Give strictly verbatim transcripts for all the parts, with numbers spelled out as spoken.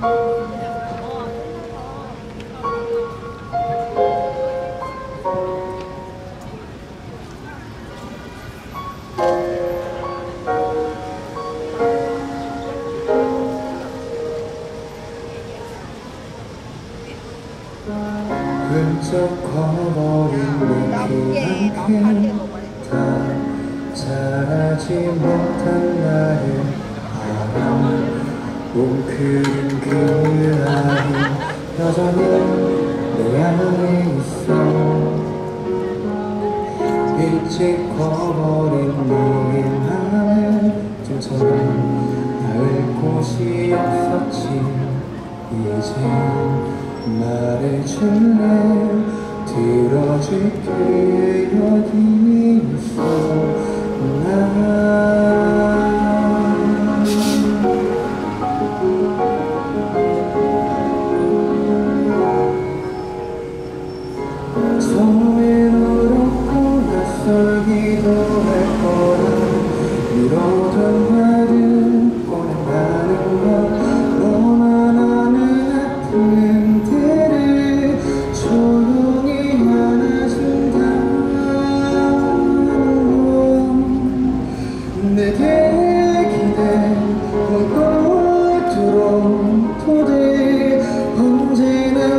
훌쩍 커버린 내 피한테 다 자라지 못한 나의 바람 뭉클인 그 아이 여전히 내 안에 있어. 일찍 커버린 너의 맘은 좀처럼 닿을 곳이 없었지. 이제 말해줄래 들어줄게 여기 있어. 나 처음엔 어렵고 낯설기도 할 거야. 이러던 말은 꺼낸다는 건 너만 아는 아픔들을 조용히 안아준다는 건 내게 기대던 것처럼 도대 언제나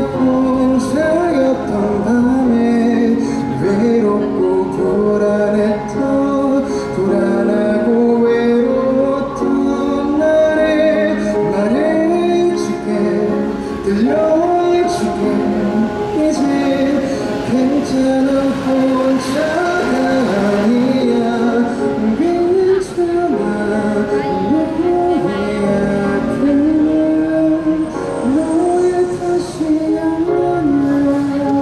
혼자였던 밤에 외롭고 불안했던 불안하고 외로웠던 나를 말해줄게 들려줄게. 이제 괜찮아 혼자가 아니야. 괜찮아 너의 아픔은 너의 탓이 아니야.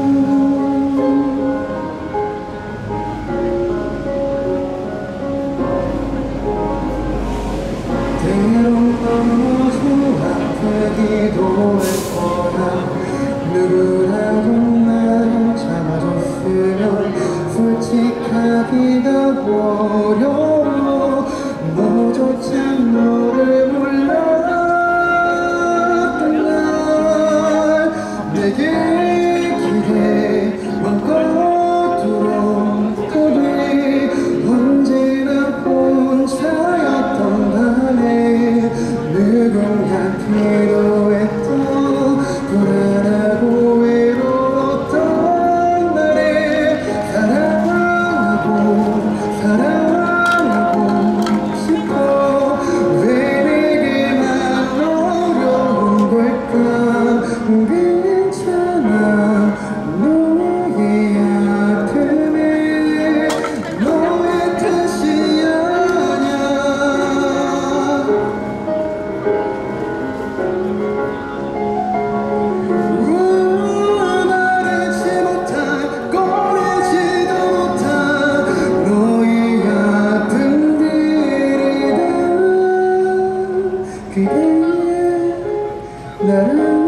때론 너무 아프기도 할 거야. 누구라도 날 잡아줬으면 솔직하기가 어려워. 너조차 너를 몰랐던 날 내게 기대만 것도록 도대 언제나 혼자였던 밤에 누군가 필요했던 불안하고 외로웠던 나를 사랑하고 사랑하고 싶어. 왜 내게만 어려운 걸까. 괜찮아 너의 아픔은 너의 탓이 아니야. 말하지 못한 꺼내지도 못한 너의 아픔들이다. 그게 나를